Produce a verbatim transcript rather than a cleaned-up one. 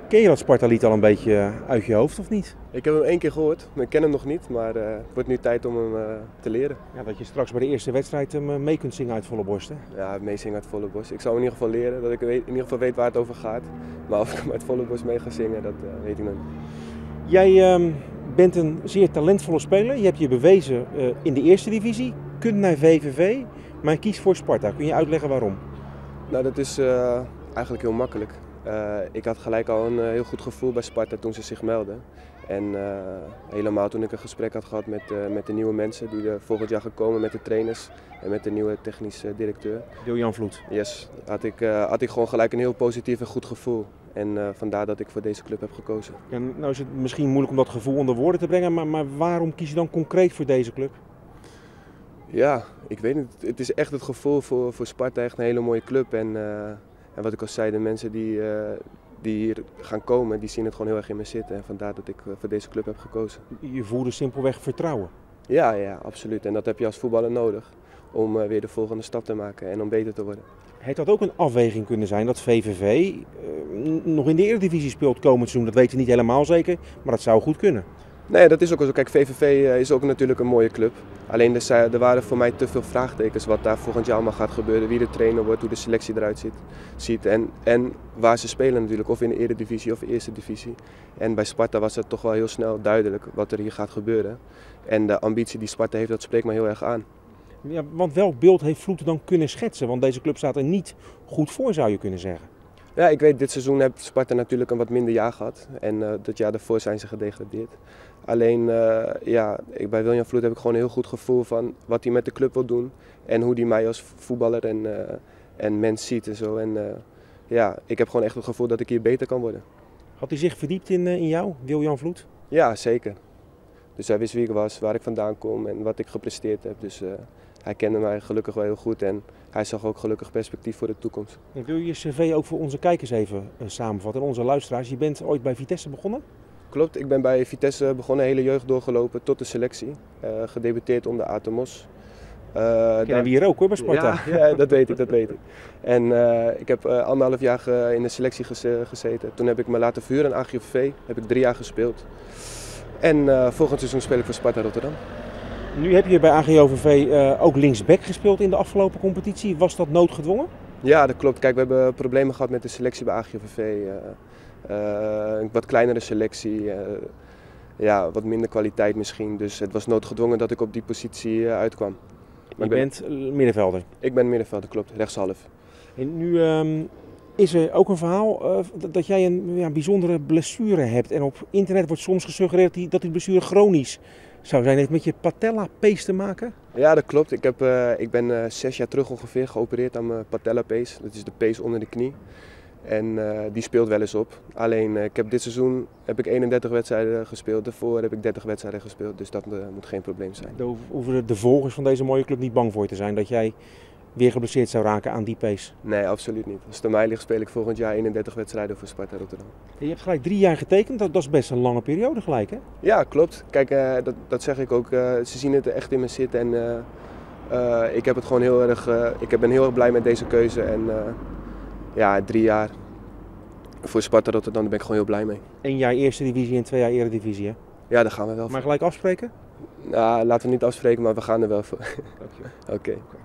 Ken je dat Sparta-lied al een beetje uit je hoofd of niet? Ik heb hem één keer gehoord, maar ik ken hem nog niet, maar uh, het wordt nu tijd om hem uh, te leren. Ja, dat je straks bij de eerste wedstrijd hem mee kunt zingen uit volle borst, hè? Ja, meezingen uit volle borst. Ik zal hem in ieder geval leren, dat ik in ieder geval weet waar het over gaat. Maar of ik hem uit volle borst mee ga zingen, dat uh, weet ik nog niet. Jij uh, bent een zeer talentvolle speler. Je hebt je bewezen uh, in de eerste divisie, kunt naar V V V, maar je kiest voor Sparta. Kun je uitleggen waarom? Nou, dat is uh, eigenlijk heel makkelijk. Uh, ik had gelijk al een uh, heel goed gevoel bij Sparta toen ze zich meldden. En uh, helemaal toen ik een gesprek had gehad met, uh, met de nieuwe mensen die er volgend jaar gaan komen, met de trainers en met de nieuwe technische directeur. Wiljan Vloed. Yes, had ik, uh, had ik gewoon gelijk een heel positief en goed gevoel. En uh, vandaar dat ik voor deze club heb gekozen. Ja, nou is het misschien moeilijk om dat gevoel onder woorden te brengen, maar, maar waarom kies je dan concreet voor deze club? Ja, ik weet niet. Het is echt het gevoel voor, voor Sparta, echt een hele mooie club. En, uh, en wat ik al zei, de mensen die, uh, die hier gaan komen, die zien het gewoon heel erg in me zitten. En vandaar dat ik uh, voor deze club heb gekozen. Je voelde simpelweg vertrouwen? Ja, ja, absoluut. En dat heb je als voetballer nodig om uh, weer de volgende stap te maken en om beter te worden. Het had ook een afweging kunnen zijn dat V V V uh, nog in de Eredivisie speelt komend seizoen. Dat weten we niet helemaal zeker, maar dat zou goed kunnen. Nee, dat is ook zo. Kijk, V V V is ook natuurlijk een mooie club. Alleen er waren voor mij te veel vraagtekens wat daar volgend jaar allemaal gaat gebeuren. Wie de trainer wordt, hoe de selectie eruit ziet, ziet en, en waar ze spelen natuurlijk. Of in de Eredivisie of de Eerste Divisie. En bij Sparta was het toch wel heel snel duidelijk wat er hier gaat gebeuren. En de ambitie die Sparta heeft, dat spreekt me heel erg aan. Ja, want welk beeld heeft Vloed dan kunnen schetsen? Want deze club staat er niet goed voor, zou je kunnen zeggen. Ja, ik weet, dit seizoen heeft Sparta natuurlijk een wat minder jaar gehad. En uh, dat jaar daarvoor zijn ze gedegradeerd. Alleen, uh, ja, ik, bij Wiljan Vloed heb ik gewoon een heel goed gevoel van wat hij met de club wil doen. En hoe hij mij als voetballer en, uh, en mens ziet en zo. En uh, ja, ik heb gewoon echt het gevoel dat ik hier beter kan worden. Had hij zich verdiept in, uh, in jou, Wiljan Vloed? Ja, zeker. Dus hij wist wie ik was, waar ik vandaan kom en wat ik gepresteerd heb. Dus uh, hij kende mij gelukkig wel heel goed en hij zag ook gelukkig perspectief voor de toekomst. En wil je je cv ook voor onze kijkers even uh, samenvatten en onze luisteraars? Je bent ooit bij Vitesse begonnen? Klopt, ik ben bij Vitesse begonnen, hele jeugd doorgelopen tot de selectie. Uh, gedebuteerd onder Atemos. Uh, Kennen daar... we hier ook hoor, bij Sparta? Ja, ja, dat weet ik, dat weet ik. En uh, ik heb uh, anderhalf jaar ge, in de selectie geze, gezeten. Toen heb ik me laten verhuren aan A G O V V, heb ik drie jaar gespeeld. En uh, volgend seizoen speel ik voor Sparta Rotterdam. Nu heb je bij A G O V V uh, ook linksback gespeeld in de afgelopen competitie. Was dat noodgedwongen? Ja, dat klopt. Kijk, we hebben problemen gehad met de selectie bij A G O V V. Uh, uh, een wat kleinere selectie, uh, ja, wat minder kwaliteit misschien. Dus het was noodgedwongen dat ik op die positie uh, uitkwam. Maar je ben, bent middenvelder? Ik ben middenvelder, klopt. Rechtshalf. En nu um, is er ook een verhaal uh, dat jij een ja, bijzondere blessure hebt. En op internet wordt soms gesuggereerd dat die, dat die blessure chronisch zou zijn. Heeft het met je patella-pees te maken? Ja, dat klopt. Ik, heb, uh, ik ben uh, zes jaar terug ongeveer geopereerd aan mijn patella-pees. Dat is de pees onder de knie. En uh, die speelt wel eens op. Alleen uh, ik heb dit seizoen heb ik eenendertig wedstrijden gespeeld. Daarvoor heb ik dertig wedstrijden gespeeld. Dus dat uh, moet geen probleem zijn. Daar hoeven de volgers van deze mooie club niet bang voor te zijn dat jij weer geblesseerd zou raken aan die pees? Nee, absoluut niet. Als het aan mij ligt speel ik volgend jaar eenendertig wedstrijden voor Sparta Rotterdam. Je hebt gelijk drie jaar getekend. Dat, dat is best een lange periode gelijk, hè? Ja, klopt. Kijk, uh, dat, dat zeg ik ook. Uh, ze zien het er echt in me zitten. En uh, uh, ik heb het gewoon heel erg. Uh, ik ben heel erg blij met deze keuze. En uh, ja, drie jaar voor Sparta Rotterdam, daar ben ik gewoon heel blij mee. Eén jaar eerste divisie en twee jaar eredivisie, hè? Ja, daar gaan we wel voor. Maar gelijk afspreken? Nou, laten we niet afspreken, maar we gaan er wel voor. Dankjewel. Oké. Okay.